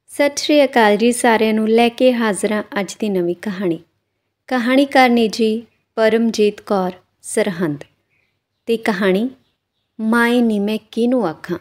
ਸਤਿ ਸ਼੍ਰੀ ਅਕਾਲ ਜੀ ਸਾਰਿਆਂ ਨੂੰ। ਲੈ ਕੇ ਹਾਜ਼ਰ ਹਾਂ ਅੱਜ ਦੀ ਨਵੀਂ ਕਹਾਣੀ। ਕਹਾਣੀਕਾਰ ਨੇ ਜੀ ਪਰਮਜੀਤ ਕੌਰ ਸਰਹੰਦ ਤੇ ਕਹਾਣੀ ਮਾਏ ਨੀ ਮੈਂ ਕਿਹਨੂੰ ਆਖਾਂ।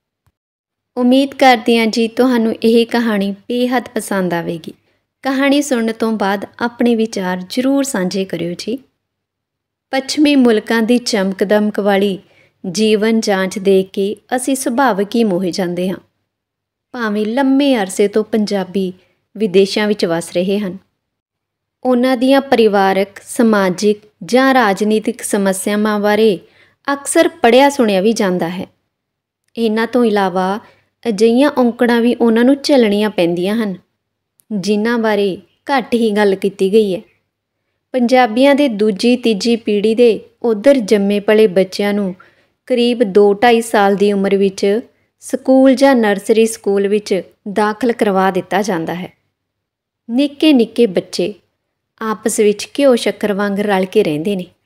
ਉਮੀਦ ਕਰਦੀ ਹਾਂ ਜੀ ਤੁਹਾਨੂੰ ਇਹ ਕਹਾਣੀ ਬੇਹੱਦ ਪਸੰਦ ਆਵੇਗੀ। ਕਹਾਣੀ ਸੁਣਨ ਤੋਂ ਬਾਅਦ ਆਪਣੇ ਵਿਚਾਰ ਜ਼ਰੂਰ ਸਾਂਝੇ ਕਰਿਓ ਜੀ। ਪੱਛਮੀ ਮੁਲਕਾਂ ਦੀ ਚਮਕ ਦਮਕ ਵਾਲੀ ਜੀਵਨ ਜਾਂਚ ਦੇਖ ਕੇ ਅਸੀਂ ਸੁਭਾਵਿਕ ਹੀ ਮੋਹੇ ਜਾਂਦੇ ਹਾਂ। ਭਾਵੇਂ ਲੰਮੇ ਅਰਸੇ ਤੋਂ ਪੰਜਾਬੀ ਵਿਦੇਸ਼ਾਂ ਵਿੱਚ ਵਸ ਰਹੇ ਹਨ, ਉਹਨਾਂ ਦੀਆਂ ਪਰਿਵਾਰਕ, ਸਮਾਜਿਕ ਜਾਂ ਰਾਜਨੀਤਿਕ ਸਮੱਸਿਆਵਾਂ ਬਾਰੇ ਅਕਸਰ ਪੜ੍ਹਿਆ ਸੁਣਿਆ ਵੀ ਜਾਂਦਾ ਹੈ। ਇਹਨਾਂ ਤੋਂ ਇਲਾਵਾ ਅਜਿਹੀਆਂ ਔਂਕੜਾਂ ਵੀ ਉਹਨਾਂ ਨੂੰ ਝੱਲਣੀਆਂ ਪੈਂਦੀਆਂ ਹਨ ਜਿਨ੍ਹਾਂ ਬਾਰੇ ਘੱਟ ਹੀ ਗੱਲ ਕੀਤੀ ਗਈ ਹੈ। ਪੰਜਾਬੀਆਂ ਦੇ ਦੂਜੀ ਤੀਜੀ ਪੀੜ੍ਹੀ ਦੇ ਉੱਧਰ ਜੰਮੇ ਪਲੇ ਬੱਚਿਆਂ ਨੂੰ ਕਰੀਬ 2-2.5 ਸਾਲ ਦੀ ਉਮਰ ਵਿੱਚ ਸਕੂਲ ਜਾਂ ਨਰਸਰੀ ਸਕੂਲ ਵਿੱਚ ਦਾਖਲ ਕਰਵਾ ਦਿੱਤਾ ਜਾਂਦਾ ਹੈ। ਨਿੱਕੇ ਨਿੱਕੇ ਬੱਚੇ ਆਪਸ ਵਿੱਚ ਘਿਓ ਸ਼ੱਕਰ ਵਾਂਗ ਰਲ ਕੇ ਰਹਿੰਦੇ ਨੇ।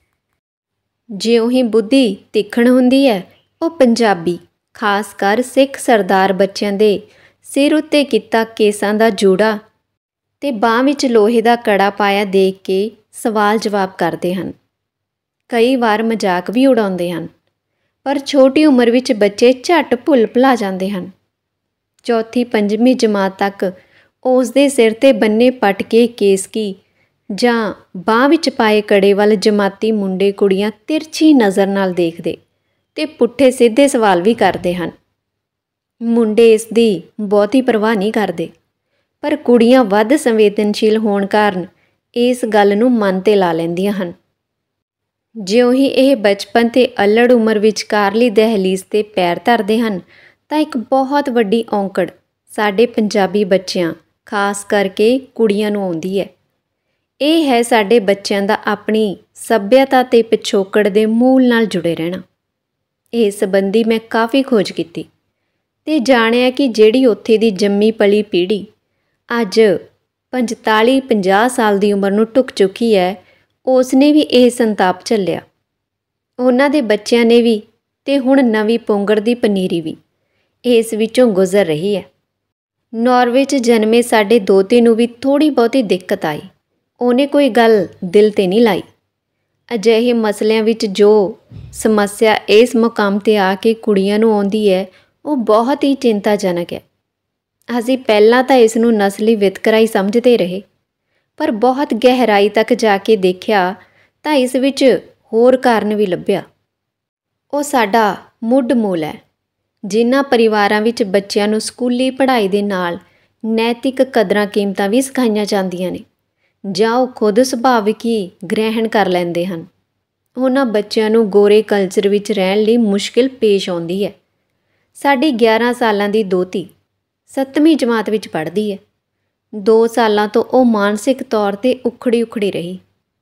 ਜਿਉਂ ਹੀ ਬੁੱਧੀ ਤਿੱਖਣ ਹੁੰਦੀ ਹੈ, ਉਹ ਪੰਜਾਬੀ ਖਾਸ ਕਰ ਸਿੱਖ ਸਰਦਾਰ ਬੱਚਿਆਂ ਦੇ ਸਿਰ ਉੱਤੇ ਕੀਤਾ ਕੇਸਾਂ ਦਾ ਜੂੜਾ ਤੇ ਬਾਂਹ ਵਿੱਚ ਲੋਹੇ ਦਾ ਕੜਾ ਪਾਇਆ ਦੇਖ ਕੇ ਸਵਾਲ ਜਵਾਬ ਕਰਦੇ ਹਨ। ਕਈ ਵਾਰ ਮਜ਼ਾਕ ਵੀ ਉਡਾਉਂਦੇ ਹਨ, ਪਰ ਛੋਟੀ ਉਮਰ ਵਿੱਚ ਬੱਚੇ ਝੱਟ ਭੁੱਲ ਭੁਲਾ ਜਾਂਦੇ ਹਨ। ਚੌਥੀ ਪੰਜਵੀਂ ਜਮਾਤ ਤੱਕ ਉਸ ਦੇ ਸਿਰ 'ਤੇ ਬੰਨੇ ਪਟਕੇ ਕੇਸਕੀ ਜਾਂ ਬਾਂਹ ਵਿੱਚ ਪਾਏ ਕੜੇ ਵੱਲ ਜਮਾਤੀ ਮੁੰਡੇ ਕੁੜੀਆਂ ਤਿਰਛੀ ਨਜ਼ਰ ਨਾਲ ਦੇਖਦੇ ਤੇ ਪੁੱਠੇ ਸਿੱਧੇ ਸਵਾਲ ਵੀ ਕਰਦੇ ਹਨ। ਮੁੰਡੇ ਇਸ ਦੀ ਬਹੁਤੀ ਪਰਵਾਹ ਨਹੀਂ ਕਰਦੇ, ਪਰ ਕੁੜੀਆਂ ਵੱਧ ਸੰਵੇਦਨਸ਼ੀਲ ਹੋਣ ਕਾਰਨ ਇਸ ਗੱਲ ਨੂੰ ਮਨ 'ਤੇ ਲਾ ਲੈਂਦੀਆਂ ਹਨ। ਜਿਉਂ ਹੀ ਇਹ ਬਚਪਨ ਤੇ ਅੱਲੜ ਉਮਰ ਵਿਚਕਾਰਲੀ ਦਹਿਲੀਜ਼ 'ਤੇ ਪੈਰ ਧਰਦੇ ਹਨ ਤਾਂ ਇੱਕ ਬਹੁਤ ਵੱਡੀ ਔਂਕੜ ਸਾਡੇ ਪੰਜਾਬੀ ਬੱਚਿਆਂ, ਖਾਸ ਕਰਕੇ ਕੁੜੀਆਂ ਨੂੰ ਆਉਂਦੀ ਹੈ। ਇਹ ਹੈ ਸਾਡੇ ਬੱਚਿਆਂ ਦਾ ਆਪਣੀ ਸੱਭਿਅਤਾ ਤੇ ਪਿਛੋਕੜ ਦੇ ਮੂਲ ਨਾਲ ਜੁੜੇ ਰਹਿਣਾ। ਇਸ ਸੰਬੰਧੀ ਮੈਂ ਕਾਫੀ ਖੋਜ ਕੀਤੀ ਤੇ ਜਾਣਿਆ ਕਿ ਜਿਹੜੀ ਉੱਥੇ ਦੀ ਜੰਮੀ ਪਲੀ ਪੀੜ੍ਹੀ ਅੱਜ 45-50 ਸਾਲ ਦੀ ਉਮਰ ਨੂੰ ਢੁੱਕ ਚੁੱਕੀ ਹੈ, ਉਸ ਨੇ ਵੀ ਇਹ ਸੰਤਾਪ ਝੱਲਿਆ। ਉਹਨਾਂ ਦੇ ਬੱਚਿਆਂ ਨੇ ਵੀ, ਤੇ ਹੁਣ ਨਵੀਂ ਪੁੰਗੜ ਦੀ ਪਨੀਰੀ ਵੀ ਇਸ ਵਿੱਚੋਂ ਗੁਜ਼ਰ ਰਹੀ ਹੈ। ਨਾਰਵੇ 'ਚ ਜਨਮੇ ਸਾਡੇ ਦੋਤੇ ਨੂੰ ਵੀ ਥੋੜ੍ਹੀ ਬਹੁਤੀ ਦਿੱਕਤ ਆਈ। ਉਹਨੇ ਕੋਈ ਗੱਲ ਦਿਲ 'ਤੇ ਨਹੀਂ ਲਾਈ। ਅਜਿਹੇ ਮਸਲਿਆਂ ਵਿੱਚ ਜੋ ਸਮੱਸਿਆ ਇਸ ਮੁਕਾਮ 'ਤੇ ਆ ਕੇ ਕੁੜੀਆਂ ਨੂੰ ਆਉਂਦੀ ਹੈ, ਉਹ ਬਹੁਤ ਹੀ ਚਿੰਤਾਜਨਕ ਹੈ। ਅਸੀਂ ਪਹਿਲਾਂ ਤਾਂ ਇਸ ਨੂੰ ਨਸਲੀ ਵਿਤਕਰਾ ਹੀ ਸਮਝਦੇ ਰਹੇ, ਪਰ ਬਹੁਤ ਗਹਿਰਾਈ ਤੱਕ ਜਾ ਕੇ ਦੇਖਿਆ ਤਾਂ ਇਸ ਵਿੱਚ ਹੋਰ ਕਾਰਨ ਵੀ ਲੱਭਿਆ। ਉਹ ਸਾਡਾ ਮੁੱਢ ਮੂਲ ਹੈ। ਜਿਨ੍ਹਾਂ ਪਰਿਵਾਰਾਂ ਵਿੱਚ ਬੱਚਿਆਂ ਨੂੰ ਸਕੂਲੀ ਪੜ੍ਹਾਈ ਦੇ ਨਾਲ ਨੈਤਿਕ ਕਦਰਾਂ ਕੀਮਤਾਂ ਵੀ ਸਿਖਾਈਆਂ ਜਾਂਦੀਆਂ ਨੇ, ਜਾਂ ਉਹ ਖੁਦ ਸੁਭਾਵਿਕ ਹੀ ਗ੍ਰਹਿਣ ਕਰ ਲੈਂਦੇ ਹਨ, ਉਹਨਾਂ ਬੱਚਿਆਂ ਨੂੰ ਗੋਰੇ ਕਲਚਰ ਵਿੱਚ ਰਹਿਣ ਲਈ ਮੁਸ਼ਕਿਲ ਪੇਸ਼ ਆਉਂਦੀ ਹੈ। ਸਾਡੀ 11 ਸਾਲਾਂ ਦੀ ਦੋਤੀ 7ਵੀਂ ਜਮਾਤ ਵਿੱਚ ਪੜ੍ਹਦੀ ਹੈ। 2 ਸਾਲਾਂ ਤੋਂ ਉਹ ਮਾਨਸਿਕ ਤੌਰ 'ਤੇ ਉਖੜੀ ਰਹੀ।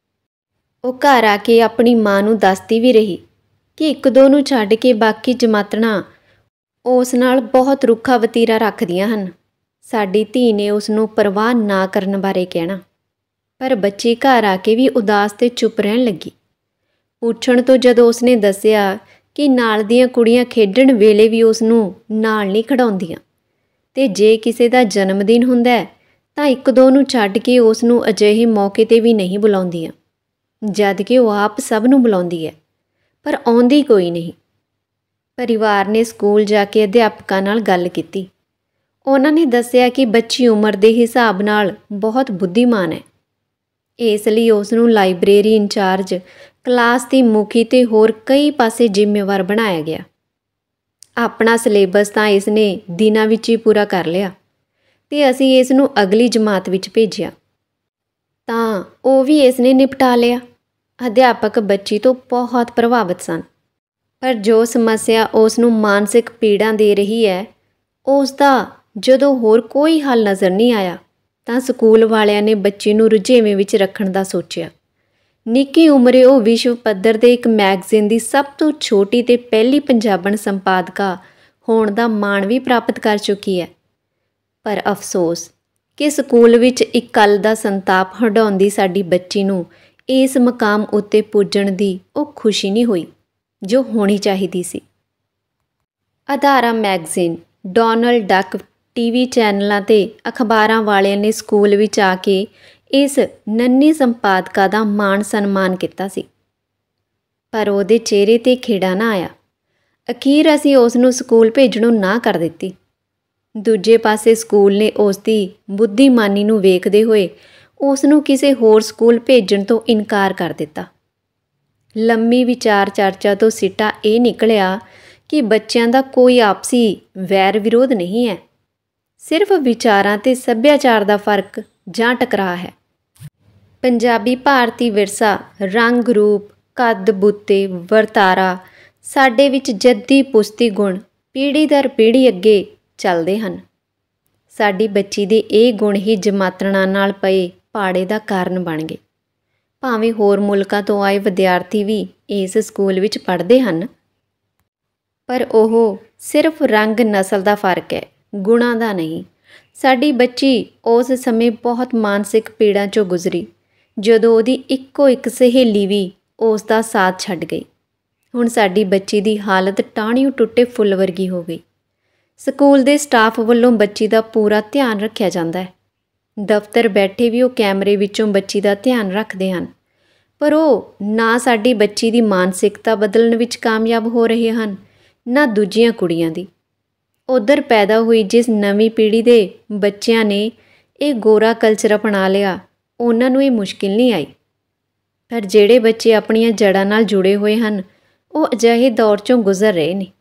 ਉਹ ਘਰ ਆ ਕੇ ਆਪਣੀ ਮਾਂ ਨੂੰ ਦੱਸਦੀ ਵੀ ਰਹੀ ਕਿ 1-2 ਨੂੰ ਛੱਡ ਕੇ ਬਾਕੀ ਜਮਾਤੜਾਂ ਉਸ ਨਾਲ ਬਹੁਤ ਰੁੱਖਾ ਵਤੀਰਾ ਰੱਖਦੀਆਂ ਹਨ। ਸਾਡੀ ਧੀ ਨੇ ਉਸ ਨੂੰ ਪਰਵਾਹ ਨਾ ਕਰਨ ਬਾਰੇ ਕਹਿਣਾ, ਪਰ ਬੱਚੀ ਘਰ ਆ ਕੇ ਵੀ ਉਦਾਸ ਤੇ ਚੁੱਪ ਰਹਿਣ ਲੱਗੀ। ਪੁੱਛਣ ਤੋਂ ਜਦੋਂ ਉਸਨੇ ਦੱਸਿਆ ਕਿ ਨਾਲ ਦੀਆਂ ਕੁੜੀਆਂ ਖੇਡਣ ਵੇਲੇ ਵੀ ਉਸ ਨੂੰ ਨਾਲ ਨਹੀਂ ਖਿਡਾਉਂਦੀਆਂ, ਤੇ ਜੇ ਕਿਸੇ ਦਾ ਜਨਮ ਦਿਨ ਹੁੰਦਾ ਤਾਂ 1-2 ਨੂੰ ਛੱਡ ਕੇ ਉਸ ਨੂੰ ਅਜਿਹੇ ਮੌਕੇ 'ਤੇ ਵੀ ਨਹੀਂ ਬੁਲਾਉਂਦੀਆਂ, ਜਦ ਕਿ ਉਹ ਆਪ ਸਭ ਨੂੰ ਬੁਲਾਉਂਦੀ ਹੈ, ਪਰ ਆਉਂਦੀ ਕੋਈ ਨਹੀਂ। ਪਰਿਵਾਰ ਨੇ ਸਕੂਲ ਜਾ ਕੇ ਅਧਿਆਪਕਾਂ ਨਾਲ ਗੱਲ ਕੀਤੀ। ਉਹਨਾਂ ਨੇ ਦੱਸਿਆ ਕਿ ਬੱਚੀ ਉਮਰ ਦੇ ਹਿਸਾਬ ਨਾਲ ਬਹੁਤ ਬੁੱਧੀਮਾਨ ਹੈ, ਇਸ ਲਈ ਉਸ ਨੂੰ ਲਾਇਬ੍ਰੇਰੀ ਇੰਚਾਰਜ, ਕਲਾਸ ਦੀ ਮੁਖੀ ਤੇ ਹੋਰ ਕਈ ਪਾਸੇ ਜ਼ਿੰਮੇਵਾਰ ਬਣਾਇਆ ਗਿਆ। ਆਪਣਾ ਸਿਲੇਬਸ ਤਾਂ ਇਸ ਨੇ ਦਿਨਾਂ ਵਿੱਚ ਹੀ ਪੂਰਾ ਕਰ ਲਿਆ ਤੇ ਅਸੀਂ ਇਸ ਨੂੰ ਅਗਲੀ ਜਮਾਤ ਵਿੱਚ ਭੇਜਿਆ ਤਾਂ ਉਹ ਵੀ ਇਸ ਨੇ ਨਿਪਟਾ ਲਿਆ। ਅਧਿਆਪਕ ਬੱਚੀ ਤੋਂ ਬਹੁਤ ਪ੍ਰਭਾਵਿਤ ਸਨ, ਪਰ ਜੋ ਸਮੱਸਿਆ ਉਸ ਨੂੰ ਮਾਨਸਿਕ ਪੀੜਾ ਦੇ ਰਹੀ ਹੈ, ਉਸ ਦਾ ਜਦੋਂ ਹੋਰ ਕੋਈ ਹੱਲ ਨਜ਼ਰ ਨਹੀਂ ਆਇਆ ਤਾਂ ਸਕੂਲ ਵਾਲਿਆਂ ਨੇ ਬੱਚੀ ਨੂੰ ਰੁਝੇਵੇਂ ਵਿੱਚ ਰੱਖਣ ਦਾ ਸੋਚਿਆ। ਨਿੱਕੀ ਉਮਰੇ ਉਹ ਵਿਸ਼ਵ ਪੱਧਰ 'ਤੇ ਇੱਕ ਮੈਗਜ਼ੀਨ ਦੀ ਸਭ ਤੋਂ ਛੋਟੀ ਤੇ ਪਹਿਲੀ ਪੰਜਾਬਣ ਸੰਪਾਦਕਾ ਹੋਣ ਦਾ ਮਾਣ ਵੀ ਪ੍ਰਾਪਤ ਕਰ ਚੁੱਕੀ ਹੈ। ਪਰ ਅਫਸੋਸ ਕਿ ਸਕੂਲ ਵਿੱਚ ਇੱਕ ਕੱਲ ਦਾ ਸੰਤਾਪ ਹੰਢਾਉਂਦੀ ਸਾਡੀ ਬੱਚੀ ਨੂੰ ਇਸ ਮਕਾਮ ਉੱਤੇ ਪੁੱਜਣ ਦੀ ਉਹ ਖੁਸ਼ੀ ਨਹੀਂ ਹੋਈ ਜੋ ਹੋਣੀ ਚਾਹੀਦੀ ਸੀ। ਅਦਾਰਾ ਮੈਗਜ਼ੀਨ ਡੋਨਾਲਡ ਡੱਕ टीवी चैनलों ते अखबारां वालियां ने स्कूल विच आके इस नन्ही संपादका दा मान सन्मान किया सी, पर ਉਹਦੇ चेहरे ते खिड़ा ना आया। अखीर असीं उस नूं स्कूल भेजणों ना कर दित्ती। दूजे पासे स्कूल ने उस दी बुद्धिमानी नूं वेखदे होए उस नूं किसी होर स्कूल भेजण तो इनकार कर दिता। लंबी विचार चर्चा तो सिੱਟਾ ਇਹ निकलिया कि बच्चों का कोई आपसी वैर विरोध नहीं है, सिर्फ विचारां ते सभ्याचार का फर्क जां टकराਅ है। पंजाबी भारती विरसा रंग रूप कद बुत्ते वरतारा साडे विच जद्दी पुश्ती गुण पीढ़ी दर पीढ़ी अगे चलते हैं। साडी बच्ची दे ये गुण ही जमातड़ां नाल पए पाड़े का कारण बन गए। भावें होर मुल्कां तो आए विद्यार्थी भी इस स्कूल विच पढ़ते हैं, पर ओह सिर्फ रंग नस्ल का फर्क है, गुणां दा नहीं। साडी बच्ची उस समय बहुत मानसिक पीड़ा चों गुजरी जदों ਉਹਦੀ ਇੱਕੋ ਇੱਕ सहेली भी ਉਸ ਦਾ साथ छड्ड गई। ਹੁਣ ਸਾਡੀ ਬੱਚੀ ਦੀ ਹਾਲਤ ਟਾਹਣੀਓ ਟੁੱਟੇ ਫੁੱਲ ਵਰਗੀ ਹੋ ਗਈ। ਸਕੂਲ ਦੇ ਸਟਾਫ ਵੱਲੋਂ ਬੱਚੀ ਦਾ ਪੂਰਾ ਧਿਆਨ ਰੱਖਿਆ ਜਾਂਦਾ ਹੈ। ਦਫ਼ਤਰ ਬੈਠੇ ਵੀ ਉਹ ਕੈਮਰੇ ਵਿੱਚੋਂ ਬੱਚੀ ਦਾ ਧਿਆਨ ਰੱਖਦੇ ਹਨ, ਪਰ ਉਹ ਨਾ ਸਾਡੀ ਬੱਚੀ ਦੀ ਮਾਨਸਿਕਤਾ ਬਦਲਣ ਵਿੱਚ ਕਾਮਯਾਬ ਹੋ ਰਹੇ ਹਨ, ਨਾ ਦੂਜੀਆਂ ਕੁੜੀਆਂ ਦੀ। ਉੱਧਰ ਪੈਦਾ ਹੋਈ ਜਿਸ ਨਵੀਂ ਪੀੜ੍ਹੀ ਦੇ ਬੱਚਿਆਂ ਨੇ ਇਹ ਗੋਰਾ ਕਲਚਰ ਅਪਣਾ ਲਿਆ, ਉਹਨਾਂ ਨੂੰ ਇਹ ਮੁਸ਼ਕਿਲ ਨਹੀਂ ਆਈ। ਪਰ ਜਿਹੜੇ ਬੱਚੇ ਆਪਣੀਆਂ ਜੜ੍ਹਾਂ ਨਾਲ ਜੁੜੇ ਹੋਏ ਹਨ ਉਹ ਅਜਿਹੇ ਦੌਰ 'ਚੋਂ ਗੁਜ਼ਰ ਰਹੇ ਨੇ।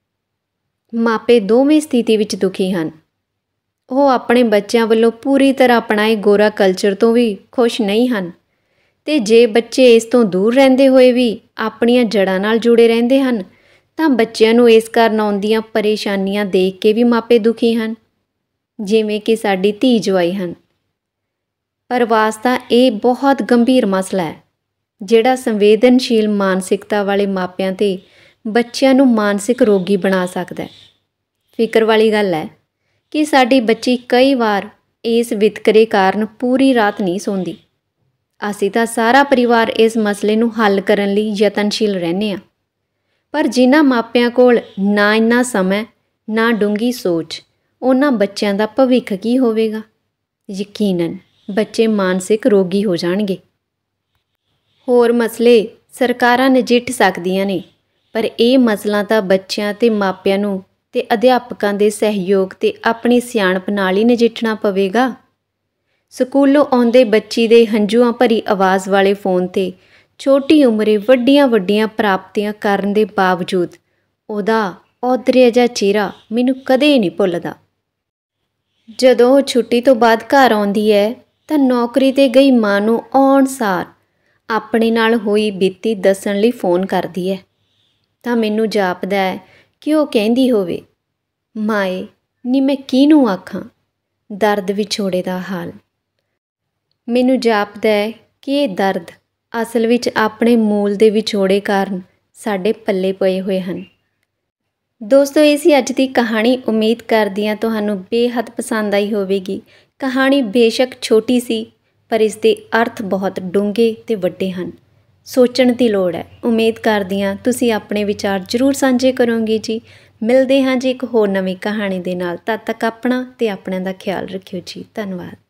ਮਾਪੇ ਦੋਵੇਂ ਸਥਿਤੀ ਵਿੱਚ ਦੁਖੀ ਹਨ। ਉਹ ਆਪਣੇ ਬੱਚਿਆਂ ਵੱਲੋਂ ਪੂਰੀ ਤਰ੍ਹਾਂ ਅਪਣਾਏ ਗੋਰਾ ਕਲਚਰ ਤੋਂ ਵੀ ਖੁਸ਼ ਨਹੀਂ ਹਨ, ਤੇ ਜੇ ਬੱਚੇ ਇਸ ਤੋਂ ਦੂਰ ਰਹਿੰਦੇ ਹੋਏ ਵੀ ਆਪਣੀਆਂ ਜੜ੍ਹਾਂ ਨਾਲ ਜੁੜੇ ਰਹਿੰਦੇ ਹਨ ਤਾਂ ਬੱਚਿਆਂ ਨੂੰ ਇਸ ਕਾਰਨ ਆਉਂਦੀਆਂ ਪਰੇਸ਼ਾਨੀਆਂ ਦੇਖ ਕੇ ਵੀ ਮਾਪੇ ਦੁਖੀ ਹਨ, ਜਿਵੇਂ ਕਿ ਸਾਡੀ ਧੀ ਜਵਾਈ ਹਨ। ਪਰ ਵਾਸਤਾ ਇਹ ਬਹੁਤ ਗੰਭੀਰ ਮਸਲਾ ਹੈ ਜਿਹੜਾ ਸੰਵੇਦਨਸ਼ੀਲ ਮਾਨਸਿਕਤਾ ਵਾਲੇ ਮਾਪਿਆਂ ਤੇ ਬੱਚਿਆਂ ਨੂੰ ਮਾਨਸਿਕ ਰੋਗੀ ਬਣਾ ਸਕਦਾ ਹੈ। ਫਿਕਰ ਵਾਲੀ ਗੱਲ ਹੈ ਕਿ ਸਾਡੀ ਬੱਚੀ ਕਈ ਵਾਰ ਇਸ ਵਿਤਕਰੇ ਕਾਰਨ ਪੂਰੀ ਰਾਤ ਨਹੀਂ ਸੌਂਦੀ। ਅਸੀਂ ਤਾਂ ਸਾਰਾ ਪਰਿਵਾਰ ਇਸ ਮਸਲੇ ਨੂੰ ਹੱਲ ਕਰਨ ਲਈ ਯਤਨਸ਼ੀਲ ਰਹਿੰਦੇ ਹਾਂ, ਪਰ ਜਿਨ੍ਹਾਂ ਮਾਪਿਆਂ ਕੋਲ ਨਾ ਇੰਨਾ ਸਮਾਂ ਨਾ ਡੂੰਘੀ ਸੋਚ, ਉਹਨਾਂ ਬੱਚਿਆਂ ਦਾ ਭਵਿੱਖ ਕੀ ਹੋਵੇਗਾ? ਯਕੀਨਨ ਬੱਚੇ ਮਾਨਸਿਕ ਰੋਗੀ ਹੋ ਜਾਣਗੇ। ਹੋਰ ਮਸਲੇ ਸਰਕਾਰਾਂ ਨਜਿੱਠ ਸਕਦੀਆਂ ਨੇ, ਪਰ ਇਹ ਮਸਲਾ ਤਾਂ ਬੱਚਿਆਂ ਤੇ ਮਾਪਿਆਂ ਨੂੰ ਤੇ ਅਧਿਆਪਕਾਂ ਦੇ ਸਹਿਯੋਗ ਤੇ ਆਪਣੀ ਸਿਆਣਪ ਨਾਲ ਹੀ ਨਜਿੱਠਣਾ ਪਵੇਗਾ। ਸਕੂਲੋਂ ਆਉਂਦੇ ਬੱਚੀ ਦੇ ਹੰਝੂਆਂ ਭਰੀ ਆਵਾਜ਼ ਵਾਲੇ ਫੋਨ ਤੇ ਛੋਟੀ ਉਮਰੇ ਵੱਡੀਆਂ ਵੱਡੀਆਂ ਪ੍ਰਾਪਤੀਆਂ ਕਰਨ ਦੇ ਬਾਵਜੂਦ ਉਹਦਾ ਔਦਰਿਆ ਜਿਹਾ ਚਿਹਰਾ ਮੈਨੂੰ ਕਦੇ ਨਹੀਂ ਭੁੱਲਦਾ। ਜਦੋਂ ਉਹ ਛੁੱਟੀ ਤੋਂ ਬਾਅਦ ਘਰ ਆਉਂਦੀ ਹੈ ਤਾਂ ਨੌਕਰੀ 'ਤੇ ਗਈ ਮਾਂ ਨੂੰ ਆਉਣ ਸਾਰ ਆਪਣੇ ਨਾਲ ਹੋਈ ਬੀਤੀ ਦੱਸਣ ਲਈ ਫੋਨ ਕਰਦੀ ਹੈ ਤਾਂ ਮੈਨੂੰ ਜਾਪਦਾ ਹੈ ਕਿ ਉਹ ਕਹਿੰਦੀ ਹੋਵੇ, ਮਾਏ ਨੀ ਮੈਂ ਕਿਹਨੂੰ ਆਖਾਂ ਦਰਦ ਵਿਛੋੜੇ ਦਾ ਹਾਲ। ਮੈਨੂੰ ਜਾਪਦਾ ਹੈ ਕਿ ਇਹ ਦਰਦ ਅਸਲ ਵਿੱਚ ਆਪਣੇ ਮੂਲ ਦੇ ਵਿਛੋੜੇ ਕਾਰਨ ਸਾਡੇ ਪੱਲੇ ਪਏ ਹੋਏ ਹਨ। ਦੋਸਤੋ, ਇਹ ਸੀ ਅੱਜ ਦੀ ਕਹਾਣੀ। ਉਮੀਦ ਕਰਦੀ ਹਾਂ ਤੁਹਾਨੂੰ ਬੇਹੱਦ ਪਸੰਦ ਆਈ ਹੋਵੇਗੀ। ਕਹਾਣੀ ਬੇਸ਼ੱਕ ਛੋਟੀ ਸੀ, ਪਰ ਇਸ ਦੇ ਅਰਥ ਬਹੁਤ ਡੂੰਘੇ ਤੇ ਵੱਡੇ ਹਨ। ਸੋਚਣ ਦੀ ਲੋੜ ਹੈ। ਉਮੀਦ ਕਰਦੀ ਹਾਂ ਤੁਸੀਂ ਆਪਣੇ ਵਿਚਾਰ ਜ਼ਰੂਰ ਸਾਂਝੇ ਕਰੋਗੇ ਜੀ। ਮਿਲਦੇ ਹਾਂ ਜੀ ਇੱਕ ਹੋਰ ਨਵੀਂ ਕਹਾਣੀ ਦੇ ਨਾਲ। ਤਦ ਤੱਕ ਆਪਣਾ ਤੇ ਆਪਣਿਆਂ ਦਾ ਖਿਆਲ ਰੱਖਿਓ ਜੀ। ਧੰਨਵਾਦ।